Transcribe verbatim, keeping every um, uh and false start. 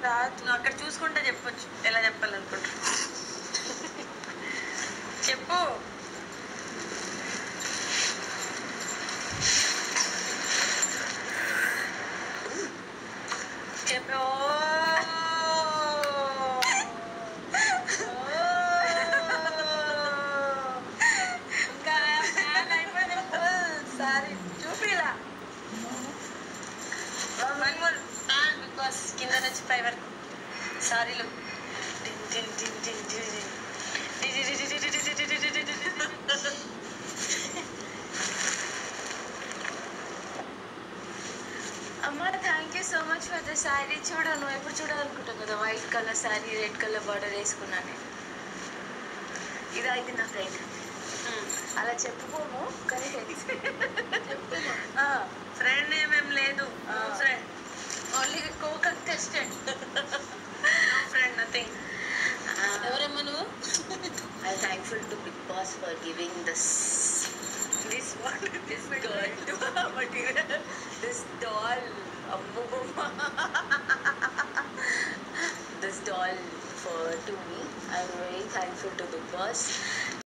రాదు. నువ్వు అక్కడ చూసుకుంటే చెప్పొచ్చు ఎలా చెప్పాలనుకుంటా. చెప్పు. చెప్పు. ఇంకా ఫ్యాన్ అయిపోయింది సారీ చూపిలా. వన్ మోర్ ఫ్యాన్ బికాస్ కింద నుంచి పై వరకు సారీలు. అమ్మ thank you so much for the sari. చూడ నువ్వు ఎప్పుడు చూడాలనుకుంటావు కదా white colour sari red colour border వేసుకున్నాను. ఇది అయితే నా ఫ్రెండ్ అలా చెప్పుకోము కానీ ఫ్రెండ్ ఏమేం లేదు. Friend only co contestant. Friend nothing. ఎవరమ్మా నువ్వు? I thankful to Bigg Boss for giving this this what this girl material this doll this doll for to me. I'm very thankful to Big Boss